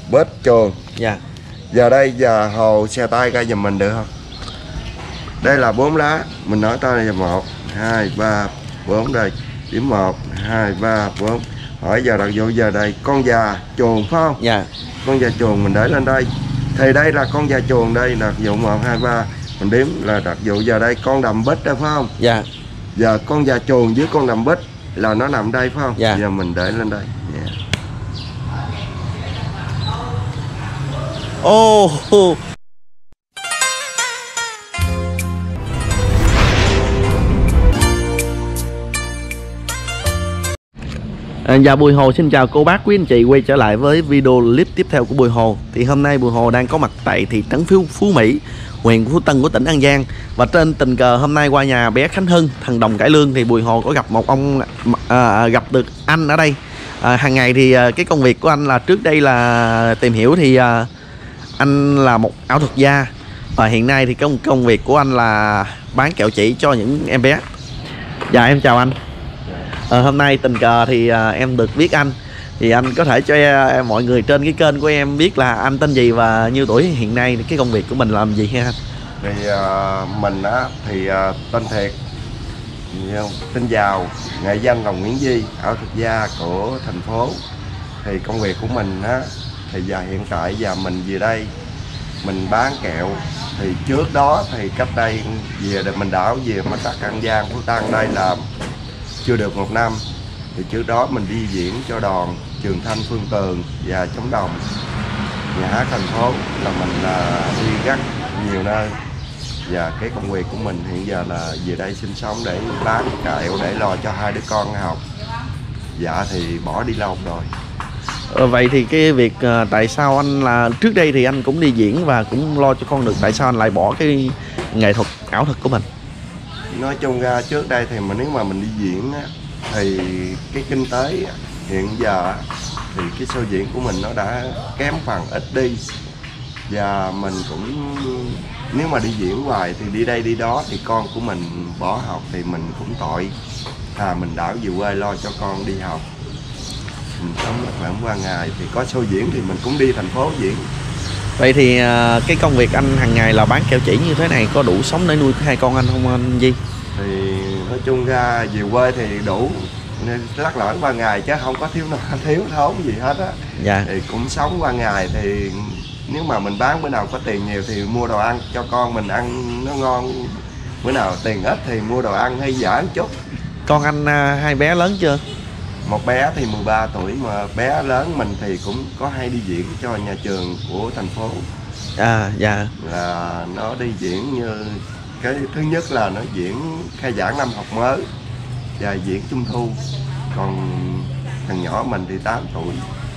bếp, chuồng. Dạ. Giờ đây giờ Hồ xe tay ra giùm mình được không? Đây là 4 lá, mình nói tới là 1, 2, 3, 4 đây. Điểm 1, 2, 3, 4. Hỏi giờ đặt vô giờ đây con già chuồng phải không? Dạ. Con già chuồng mình để lên đây. Thì đây là con già chuồng đây, đặt dụ 1, 2, 3. Mình đếm là đặt dụ giờ đây con đầm bích đây phải không? Dạ. Giờ con già chuồng với con đầm bích là nó nằm đây phải không? Dạ. Giờ mình để lên đây. Yeah. Ô. Dạ, Bùi Hồ xin chào cô bác quý anh chị, quay trở lại với video clip tiếp theo của Bùi Hồ. Thì hôm nay Bùi Hồ đang có mặt tại thị trấn Phú Mỹ, huyện Phú Tân của tỉnh An Giang. Và trên tình cờ hôm nay qua nhà bé Khánh Hưng, thằng Đồng Cải Lương, thì Bùi Hồ có gặp một ông, gặp được anh ở đây. Hàng ngày thì cái công việc của anh là trước đây là tìm hiểu thì anh là một ảo thuật gia. Và hiện nay thì công việc của anh là bán kẹo chỉ cho những em bé. Dạ em chào anh. Hôm nay tình cờ thì em được biết anh. Thì anh có thể cho mọi người trên cái kênh của em biết là anh tên gì và nhiêu tuổi, hiện nay cái công việc của mình làm gì ha anh? Thì mình á thì tên thiệt tên giàu, nghệ danh là Nguyễn Duy, ảo thuật gia của thành phố. Thì công việc của mình á thì giờ hiện tại giờ mình về đây mình bán kẹo. Thì trước đó thì cách đây về mình đảo về Mắt Cắt An Giang, Phú Tân đây làm chưa được 1 năm. Thì trước đó mình đi diễn cho đoàn Trường Thanh, Phương Tường và Chống Đồng, nhà hát thành phố, là mình đi rất nhiều nơi. Và cái công việc của mình hiện giờ là về đây sinh sống để bán kẹo để lo cho 2 đứa con học. Dạ thì bỏ đi lâu rồi. Vậy thì cái việc tại sao anh là trước đây thì anh cũng đi diễn và cũng lo cho con được, tại sao anh lại bỏ cái nghệ thuật ảo thuật của mình? Nói chung ra trước đây thì nếu mà mình đi diễn á, thì cái kinh tế hiện giờ thì cái show diễn của mình nó đã kém phần ít đi. Và mình cũng nếu mà đi diễn hoài thì đi đây đi đó thì con của mình bỏ học thì mình cũng tội. Mình đảo về quê lo cho con đi học, mình sống lạc lõng qua ngày. Thì có show diễn thì mình cũng đi thành phố diễn. Vậy thì cái công việc anh hàng ngày là bán kẹo chỉ như thế này có đủ sống để nuôi 2 con anh không anh Di? Thì nói chung ra về quê thì đủ lắc lõng qua ngày chứ không có thiếu thốn gì hết á. Dạ. Thì cũng sống qua ngày. Thì nếu mà mình bán bữa nào có tiền nhiều thì mua đồ ăn cho con mình ăn nó ngon, bữa nào tiền ít thì mua đồ ăn hay dở một chút. Con anh 2 bé lớn chưa? Một bé thì 13 tuổi, mà bé lớn mình thì cũng có hay đi diễn cho nhà trường của thành phố. Dạ. Là nó đi diễn như cái thứ nhất là nó diễn khai giảng năm học mới và diễn trung thu. Còn thằng nhỏ mình thì 8 tuổi.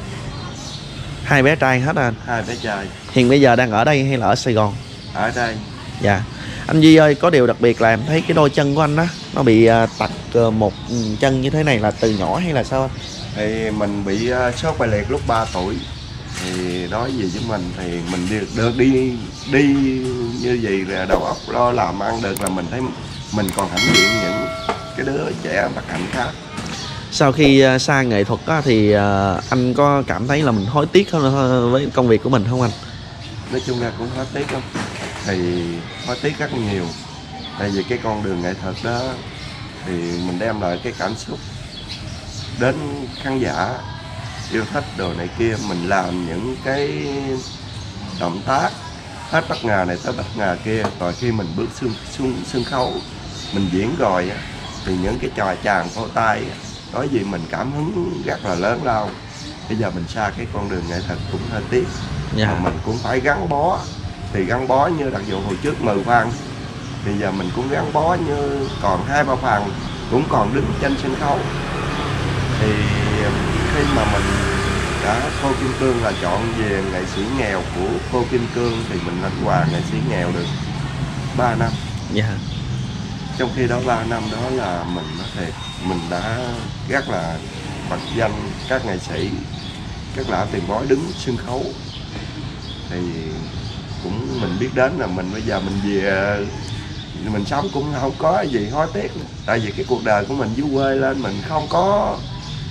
2 bé trai hết anh? 2 bé trai. Hiện bây giờ đang ở đây hay là ở Sài Gòn? Ở đây. Dạ. Anh Duy ơi, có điều đặc biệt là em thấy cái đôi chân của anh đó nó bị tật một chân như thế này là từ nhỏ hay là sao anh? Thì mình bị sốt bại liệt lúc 3 tuổi. Thì nói gì với mình thì mình được đi như vậy là đầu óc lo làm ăn được, là mình thấy mình còn hãnh diện những cái đứa trẻ bất hạnh khác. Sau khi xa nghệ thuật á, thì anh có cảm thấy là mình hối tiếc hơn với công việc của mình không anh? Nói chung là cũng hối tiếc lắm. Thì hối tiếc rất nhiều. Tại vì cái con đường nghệ thuật đó thì mình đem lại cái cảm xúc đến khán giả yêu thích đồ này kia. Mình làm những cái động tác hết bất ngờ này tới bất ngờ kia. Rồi khi mình bước xuống sân khấu mình diễn rồi thì những cái trò chàng phô tay nói gì mình cảm hứng rất là lớn lao. Bây giờ mình xa cái con đường nghệ thuật cũng hơi tiếc. Mà mình cũng phải gắn bó. Thì gắn bó như đặc dụ hồi trước 10 phần, bây giờ mình cũng gắn bó như còn 2-3 phần cũng còn đứng trên sân khấu. Thì khi mà mình đã cô Kim Cương là chọn về nghệ sĩ nghèo của cô Kim Cương thì mình lãnh quà nghệ sĩ nghèo được 3 năm. Dạ. Trong khi đó 3 năm đó là mình nói thiệt, mình đã rất là bật danh các nghệ sĩ, các lão tiền bối đứng sân khấu. Thì cũng mình biết đến là mình bây giờ mình về mình sống cũng không có gì hối tiếc. Tại vì cái cuộc đời của mình dưới quê lên mình không có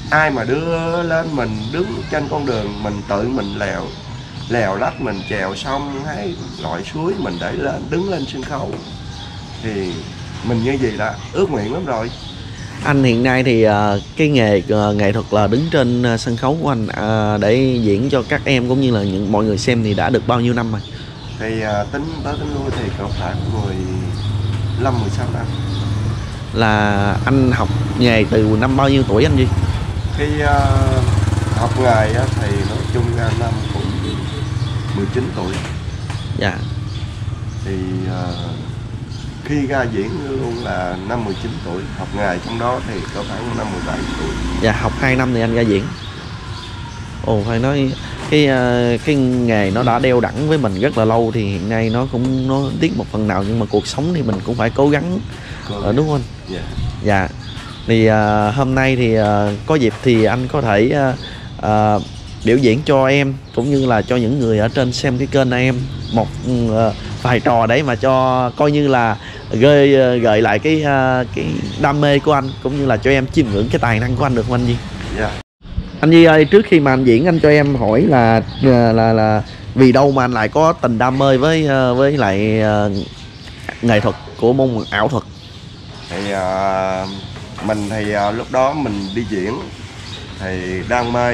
ai mà đưa lên mình đứng trên con đường, mình tự mình lèo lách, mình chèo sông hay lội suối mình để lên đứng lên sân khấu thì mình như vậy là ước nguyện lắm rồi. Anh hiện nay thì cái nghề nghệ thuật là đứng trên sân khấu của anh để diễn cho các em cũng như là những mọi người xem thì đã được bao nhiêu năm rồi? Thì tính lui thì cỡ khoảng 15-16 năm. Là anh học nghề từ năm bao nhiêu tuổi anh Duy? Khi học nghề thì nói chung ra năm cũng 19 tuổi. Dạ. Thì khi ra diễn luôn là năm 19 tuổi, học nghề trong đó thì có khoảng năm 17 tuổi. Dạ, học 2 năm thì anh ra diễn. Ồ, phải nói cái nghề nó đã đeo đẳng với mình rất là lâu thì hiện nay nó tiếc một phần nào, nhưng mà cuộc sống thì mình cũng phải cố gắng đúng không anh? Dạ. Dạ. Thì hôm nay thì có dịp thì anh có thể biểu diễn cho em cũng như là cho những người ở trên xem cái kênh này em một vài trò đấy mà cho coi như là gợi lại cái đam mê của anh cũng như là cho em chiêm ngưỡng cái tài năng của anh được không anh Duy? Dạ. Anh Duy ơi, trước khi mà anh diễn anh cho em hỏi là vì đâu mà anh lại có tình đam mê với lại nghệ thuật của môn ảo thuật? Thì mình thì lúc đó mình đi diễn thì đam mê.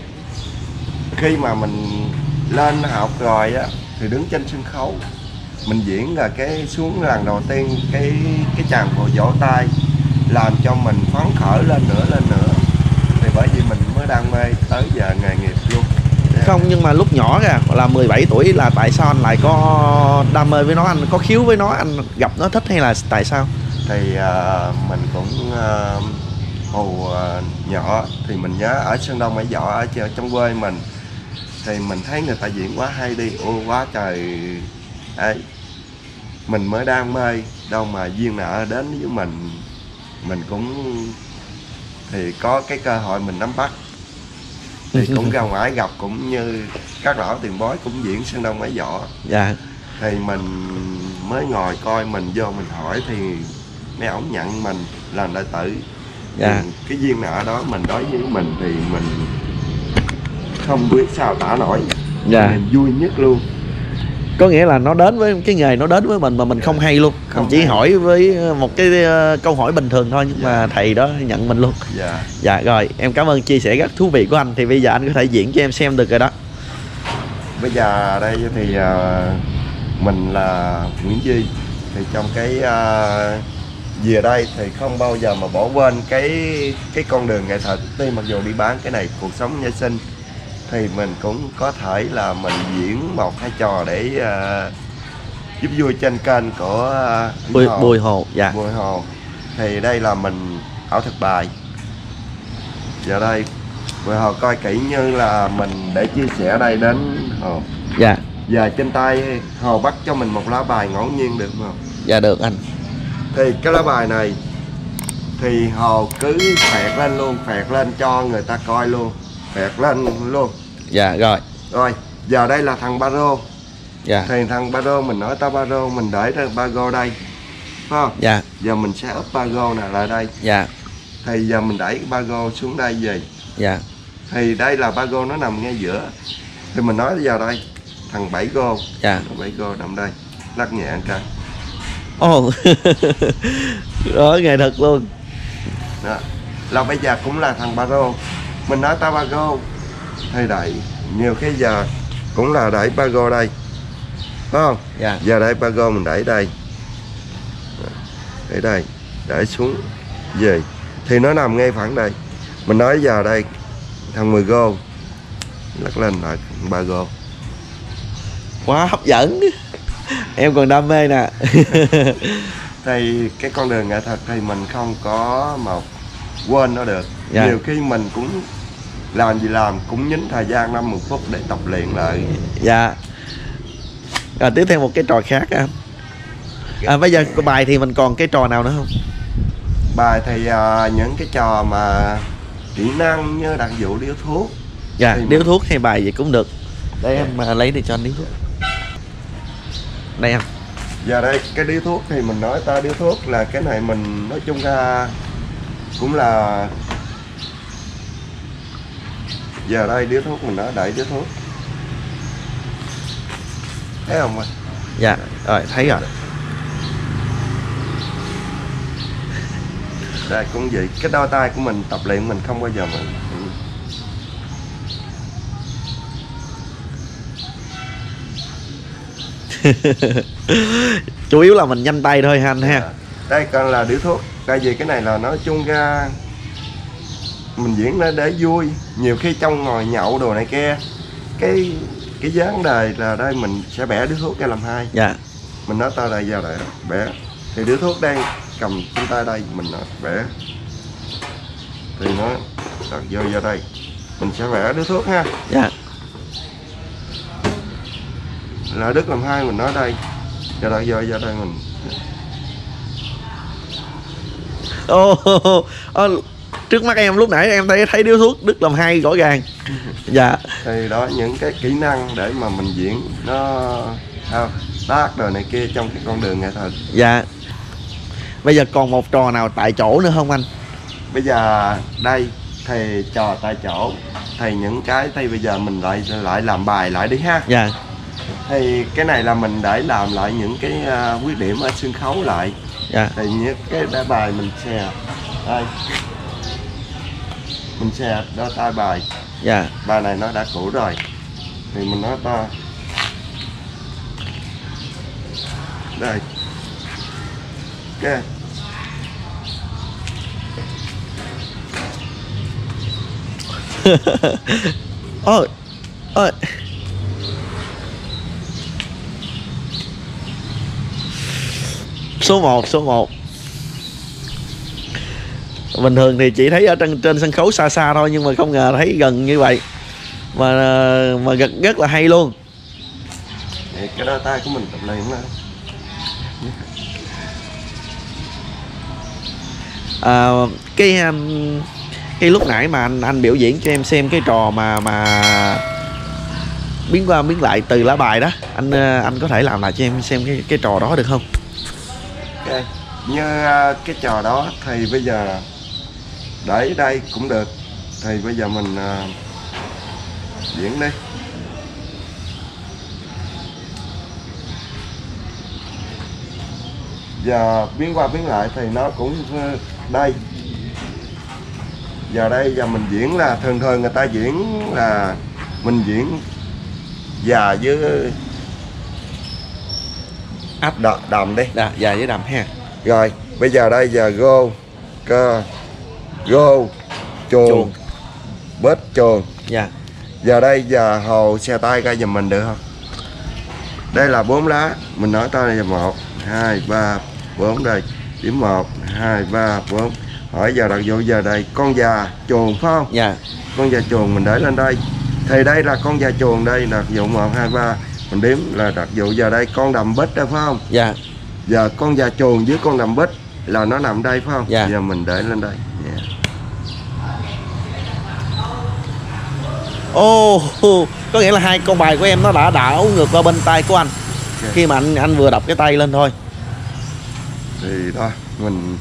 Khi mà mình lên học rồi á thì đứng trên sân khấu mình diễn là cái xuống lần đầu tiên cái tràng vỗ tay làm cho mình phấn khởi lên nữa thì bởi vì mình mới đam mê tới giờ nghề nghiệp luôn. Không, nhưng mà lúc nhỏ kìa là 17 tuổi là tại sao anh lại có đam mê với nó, anh có khiếu với nó, anh gặp nó thích hay là tại sao? Thì mình cũng hồi nhỏ thì mình nhớ ở Sơn Đông Hải Võ ở trong quê mình thì mình thấy người ta diễn quá hay đi, ô quá trời ấy, mình mới đam mê, đâu mà duyên nợ đến với mình cũng thì có cái cơ hội mình nắm bắt thì cũng ra ngoài gặp cũng như các lão tiền bối cũng diễn Sơn Đông Hải Võ. Dạ. Thì mình mới ngồi coi, mình vô mình hỏi thì mấy ổng nhận mình làm đệ tử. Dạ. Cái duyên nợ đó mình đối với mình thì mình không biết sao tả nổi. Dạ. Mình vui nhất luôn. Có nghĩa là nó đến với cái nghề, nó đến với mình mà mình không hay luôn, không mình chỉ hay. hỏi với một cái câu hỏi bình thường thôi nhưng mà thầy đó nhận mình luôn. Dạ. Dạ rồi, em cảm ơn chia sẻ rất thú vị của anh. Thì bây giờ anh có thể diễn cho em xem được rồi đó. Bây giờ đây thì mình là Nguyễn Duy, thì trong cái về đây thì không bao giờ mà bỏ quên cái con đường nghệ thuật. Tuy mặc dù đi bán cái này cuộc sống nhân sinh thì mình cũng có thể là mình diễn một hai trò để giúp vui trên kênh của Bùi Hồ. Dạ. Bùi Hồ. Thì đây là mình ảo thuật bài. Giờ đây Bùi Hồ coi kỹ như là mình để chia sẻ đây đến Hồ. Dạ. Giờ trên tay Hồ bắt cho mình một lá bài ngẫu nhiên được không? Dạ được anh. Thì cái lá bài này thì Hồ cứ phẹt lên luôn, phẹt lên cho người ta coi luôn, phẹt lên luôn. Dạ rồi. Rồi, giờ đây là thằng Baro. Dạ. Thì thằng Baro mình nói ta Baro, mình để Bago đây. Phải không? Dạ. Giờ mình sẽ úp Bago này lại đây. Dạ. Thì giờ mình đẩy Bago xuống đây về. Dạ. Thì đây là Bago nó nằm ngay giữa. Thì mình nói giờ đây thằng 7 go. Dạ. 7 go nằm đây. Lắc nhẹ một cái. Ồ. Đó, nghệ thuật luôn. Đó. Là bây giờ cũng là thằng Baro. Mình nói ta Bago thì đẩy, nhiều khi giờ cũng là đẩy Bago đây. Phải không? Dạ. Giờ đẩy Bago mình đẩy đây. Để đây, để xuống về thì nó nằm ngay phẳng đây. Mình nói giờ đây thằng 10 go lắc lên lại 3 go. Quá hấp dẫn. Em còn đam mê nè. Thì cái con đường nghệ thuật thì mình không có mà quên nó được. Dạ. Nhiều khi mình cũng làm gì làm cũng nhín thời gian 5-10 phút để tập luyện lại. Dạ. Rồi tiếp theo một cái trò khác anh. Bây giờ có bài thì mình còn cái trò nào nữa không? Bài thì những cái trò mà kỹ năng như đặc vụ điếu thuốc. Dạ, thì điếu thuốc hay bài gì cũng được. Để em lấy để cho anh điếu thuốc. Đây em. Giờ đây cái điếu thuốc thì mình nói ta điếu thuốc là cái này mình nói chung ra cũng là Giờ đây điếu thuốc mình nói đẩy điếu thuốc, thấy không ạ? Dạ rồi, thấy rồi. Đây cũng vậy, cái đôi tay của mình tập luyện mình không bao giờ mình Chủ yếu là mình nhanh tay thôi ha anh ha. Đây còn là điếu thuốc. Tại vì cái này là nói chung ra mình diễn ra để vui. Nhiều khi trong ngồi nhậu đồ này kia, cái vấn đề là đây mình sẽ bẻ điếu thuốc ra làm hai. Dạ. Mình nói tao đây giờ lại bẻ. Thì điếu thuốc đang cầm trên tay đây, mình nói bẻ. Thì nó đặt vô ra đây. Mình sẽ bẻ điếu thuốc ha. Dạ. Là đứt làm hai mình nói đây. Cho đặt vô ra đây mình. Trước mắt em lúc nãy em thấy điếu thuốc đứt làm hai rõ ràng. Dạ. Thì đó những cái kỹ năng để mà mình diễn nó tác đời này kia trong cái con đường nghệ thuật. Dạ. Bây giờ còn một trò nào tại chỗ nữa không anh? Bây giờ đây thì trò tại chỗ thì những cái thì bây giờ mình lại làm bài lại đi ha. Dạ. Thì cái này là mình để làm lại những cái khuyết điểm ở sân khấu lại. Dạ. Thì những cái bài mình xè đây, mình xè đo tay bài. Dạ. Bài này nó đã cũ rồi thì mình nói to đây ok. Ôi ôi, số 1 bình thường thì chỉ thấy ở trên sân khấu xa xa thôi, nhưng mà không ngờ thấy gần như vậy mà rất là hay luôn. Thì cái đó tay của mình tập luyện đó. Cái lúc nãy mà anh biểu diễn cho em xem cái trò mà biến qua biến lại từ lá bài đó, anh có thể làm lại cho em xem cái trò đó được không? Ok, như cái trò đó thì bây giờ để đây cũng được. Thì bây giờ mình diễn đi. Giờ biến qua biến lại thì nó cũng đây. Giờ mình diễn là thường người ta diễn là mình diễn già với Áp đầm đi. Dạ, già với đầm ha. Rồi bây giờ đây giờ go cơ go chuồng bết chuồng. Dạ. Giờ đây giờ hồ xe tay ra giùm mình được không? Đây là 4 lá, mình nói tới là 1 2 3 4 đây. Điểm 1 2 3 4. Hỏi giờ đặt vô giờ đây con già chuồng phải không? Dạ. Con già chuồng mình để lên đây. Thì đây là con già chuồng đây, đặt dụ 1 2 3. Mình đếm là đặt dụ giờ đây con đầm bít đây phải không? Dạ. Giờ con già chuồng với con đầm bít là nó nằm đây phải không? Dạ. Giờ mình để lên đây. Yeah. Có nghĩa là hai con bài của em nó đã đảo ngược qua bên tay của anh. Okay. Khi mà anh vừa đập cái tay lên thôi. Thì đó mình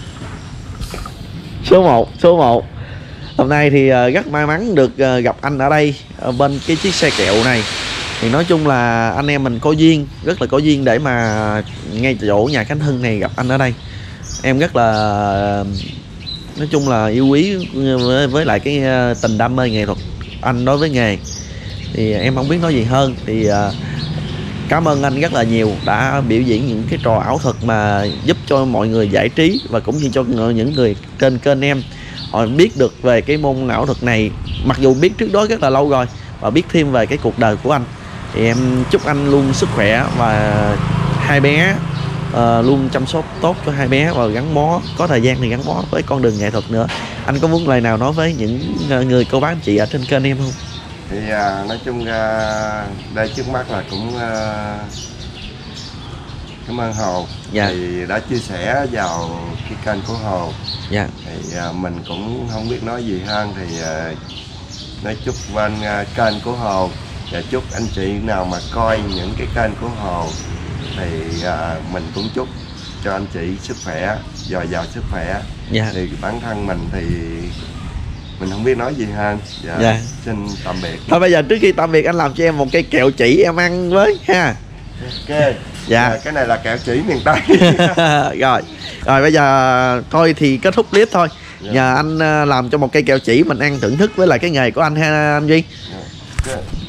Số 1 hôm nay thì rất may mắn được gặp anh ở đây bên cái chiếc xe kẹo này. Thì nói chung là anh em mình có duyên, rất là có duyên để mà ngay chỗ nhà Khánh Hưng này gặp anh ở đây. Em rất là nói chung là yêu quý với lại cái tình đam mê nghệ thuật anh đối với nghề. Thì em không biết nói gì hơn. Thì cảm ơn anh rất là nhiều đã biểu diễn những cái trò ảo thuật mà giúp cho mọi người giải trí, và cũng như cho những người trên kênh em họ biết được về cái môn ảo thuật này, mặc dù biết trước đó rất là lâu rồi, và biết thêm về cái cuộc đời của anh. Thì em chúc anh luôn sức khỏe và hai bé luôn chăm sóc tốt cho hai bé, và gắn bó, có thời gian thì gắn bó với con đường nghệ thuật nữa. Anh có muốn lời nào nói với những người cô bác anh chị ở trên kênh em không? thì nói chung đây trước mắt là cũng cảm ơn Hồ. Dạ. Thì đã chia sẻ vào cái kênh của Hồ. Dạ. Thì mình cũng không biết nói gì hơn. Thì nói chúc bên kênh của Hồ, và chúc anh chị nào mà coi những cái kênh của Hồ thì mình cũng chúc cho anh chị sức khỏe, dồi dào sức khỏe. Dạ. Thì bản thân mình thì mình không biết nói gì hơn. Dạ. Xin tạm biệt. Thôi bây giờ trước khi tạm biệt anh làm cho em một cây kẹo chỉ em ăn với ha. Ok. Dạ. Cái này là kẹo chỉ miền Tây. Rồi bây giờ thôi thì kết thúc clip thôi. Nhờ anh làm cho một cây kẹo chỉ mình ăn thưởng thức với lại cái nghề của anh ha anh Duy. Dạ.